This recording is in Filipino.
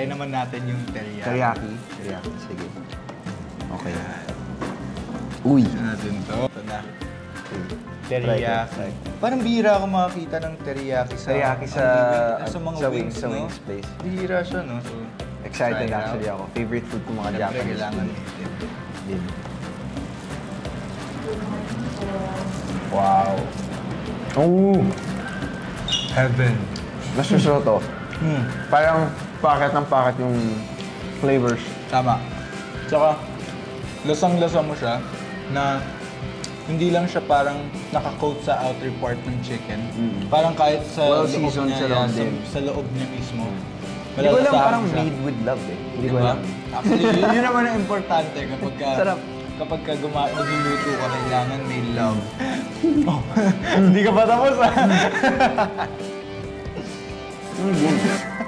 naman natin yung teriyaki. Teriyaki? Teriyaki, sige. Okay. Uy! Natin to. Ito na. Teriyaki. Parang bihira ako makakita ng teriyaki sa... Teriyaki sa mga wings, sa no? wings place. Bihira siya, no? So, Excited actually ako. Favorite food ko mga Japanese. Japanese Kailangan din. Wow. Oh! Heaven. Nasusunod to. Parang packet ng packet yung flavors. Tama. Tsaka, lasang-lasa mo siya na hindi lang siya parang naka-coat sa outer part ng chicken. Parang kahit sa Well loob seasoned niya, sa loob din. sa loob niya mismo. Hindi ko alam, malalasahan parang siya. made with love eh. Hindi ko Diba? alam. Actually, yun naman ang importante kapag ka... Sarap. Kapag ka nagluluto ka, kailangan may love. Oh, hindi ka pa tapos ah.